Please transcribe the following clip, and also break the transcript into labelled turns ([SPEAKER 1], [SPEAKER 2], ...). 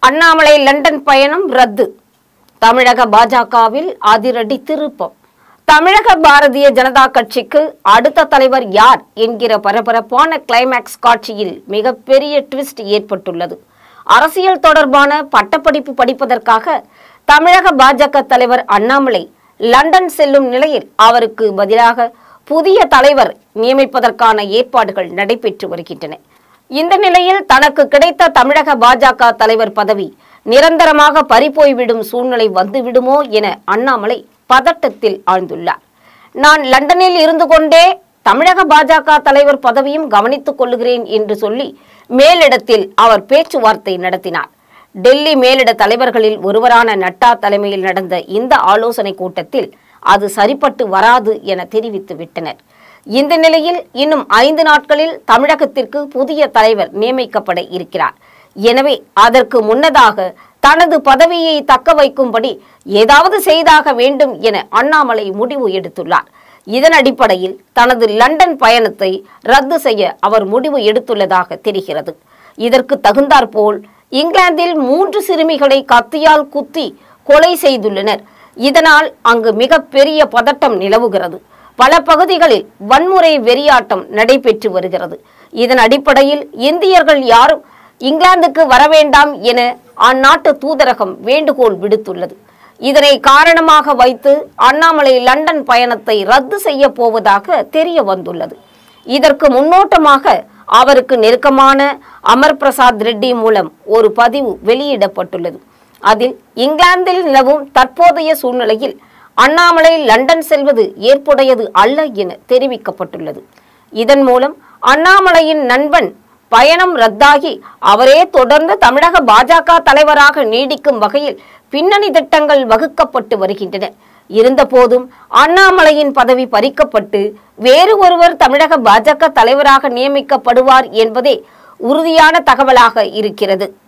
[SPEAKER 1] Annamalai London பயணம் ரத்து. தமிழக பாஜகவில் அதிரடி திருப்பம். தமிழக பாரதிய ஜனதா கட்சிக்கு அடுத்த தலைவர் யார் என்கிற பரபரப்பான கிளைமாக்ஸ் காட்சியில் மிகப்பெரிய ட்விஸ்ட் ஏற்பட்டுள்ளது. அரசியல் தொடர்பான பட்டப்படிப்பு படிப்பதற்காக தமிழக பாஜக தலைவர் அண்ணாமலை லண்டன் செல்லும் நிலையில் அவருக்கு பதிலாக புதிய தலைவர் நியமிப்பதற்கான ஏற்பாடுகள் நடைபெற்று வருகின்றன. இந்த நிலையில் தனக்கு கிடைத்த தமிழக பாஜக தலைவர் பதவி நிரந்தரமாக பறிபோய்விடும் சூழ்நிலை வந்துவிடுமோ என அண்ணாமலை பதட்டத்தில் ஆழ்ந்துள்ளார். நான் லண்டனில் இருந்து கொண்டே தமிழக பாஜக தலைவர் பதவியும் கவனித்துக் கொள்ளுகிறேன் என்று சொல்லி மேலிடத்தில் அவர் பேச்சுவார்த்தை நடத்தினார். டெல்லி மேலிட தலைவர்களில் ஒருவரான நட்டா தலைமையில் நடந்த இந்த ஆலோசனை கூட்டத்தில் அது சரிப்பட்டு வராது என தெரிவித்து விட்டனர். இந்த நிலையில் இன்னும் 5 நாட்களில் தமிழகத்திற்கு புதிய தலைவர் நியமிக்கப்பட இருக்கிறார். எனவே அதற்கு முன்னதாக தனது பதவியை தக்க வைக்கும்படி ஏதாவது செய்தாக வேண்டும் என அண்ணாமலை முடிவு எடுத்துள்ளார். இதன் அடிப்படையில் தனது லண்டன் பயணத்தை ரத்து செய்ய அவர் முடிவு எடுத்துள்ளதாக தெரிகிறது. இதற்கு தகுந்தாற்போல் இங்கிலாந்தில் 3 சிறுமிகளை கத்தியால் குத்தி கொலை செய்துள்ளனர். இதனால் அங்கு மிகப்பெரிய பதட்டம் நிலவுகிறது. பல பகுதிகளில் வன்முறை வெறியாட்டம் நடைபெற்று வருகிறது. இதன் அடிப்படையில் இந்தியர்கள் யாரும் இங்கிலாந்துக்கு வரவேண்டாம் என அந்நாட்டு தூதரகம் வேண்டுகோள் விடுத்துள்ளது. இதனை காரணமாக வைத்து அண்ணாமலை லண்டன் பயணத்தை ரத்து செய்ய போவதாக தெரிய வந்துள்ளது. இதற்கு முன்னோட்டமாக அவருக்கு நெருக்கமான அமர் பிரசாத் ரெட்டி மூலம் ஒரு பதிவு வெளியிடப்பட்டுள்ளது. அதில் இங்கிலாந்தில் நிலவும் தற்போதைய சூழ்நிலையில் அண்ணாமலை லண்டன் செல்வது ஏற்புடையது அல்ல என தெரிவிக்கப்பட்டுள்ளது. இதன் மூலம் அண்ணாமலையின் நண்பன் பயணம் ரத்தாகி அவரே தொடர்ந்து தமிழக பாஜக தலைவராக நீடிக்கும் வகையில் பின்னணி திட்டங்கள் வகுக்கப்பட்டு வருகின்றன. இருந்தபோதும் அண்ணாமலையின் பதவி பறிக்கப்பட்டு வேறு ஒருவர் தமிழக பாஜக தலைவராக நியமிக்கப்படுவார் என்பதே உறுதியான தகவலாக இருக்கிறது.